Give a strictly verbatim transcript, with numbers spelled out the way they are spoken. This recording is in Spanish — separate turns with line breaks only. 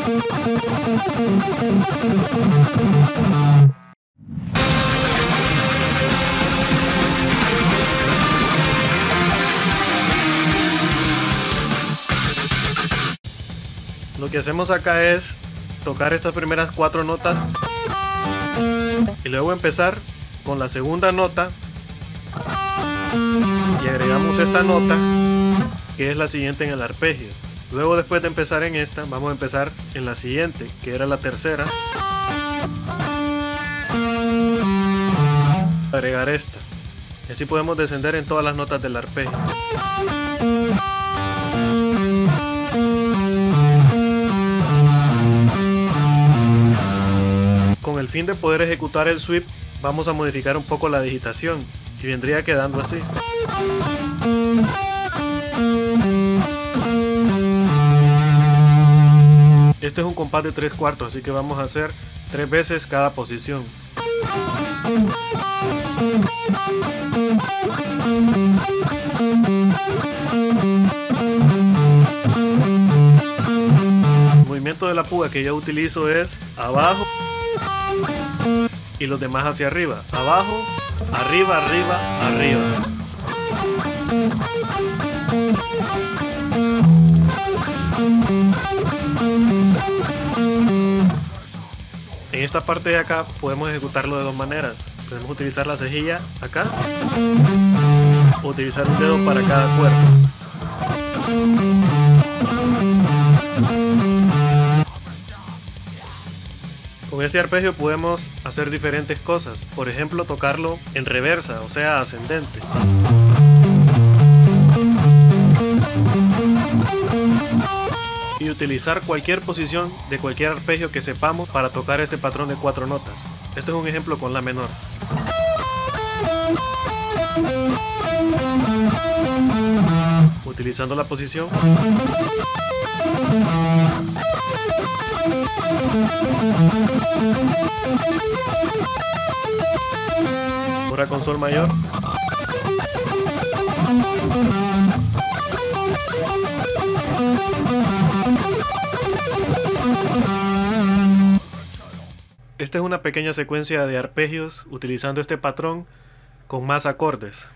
Lo que hacemos acá es tocar estas primeras cuatro notas y luego empezar con la segunda nota y agregamos esta nota que es la siguiente en el arpegio. Luego, después de empezar en esta, vamos a empezar en la siguiente, que era la tercera, agregar esta, y así podemos descender en todas las notas del arpegio. Con el fin de poder ejecutar el sweep, vamos a modificar un poco la digitación y vendría quedando así. Este es un compás de tres cuartos, así que vamos a hacer tres veces cada posición. El movimiento de la púa que yo utilizo es abajo y los demás hacia arriba, abajo, arriba, arriba, arriba. En esta parte de acá podemos ejecutarlo de dos maneras. Podemos utilizar la cejilla acá o utilizar un dedo para cada cuerda. Con este arpegio podemos hacer diferentes cosas, por ejemplo tocarlo en reversa, o sea ascendente. Y utilizar cualquier posición de cualquier arpegio que sepamos para tocar este patrón de cuatro notas. Este es un ejemplo con la menor. Utilizando la posición, ahora con sol mayor, esta es una pequeña secuencia de arpegios utilizando este patrón con más acordes.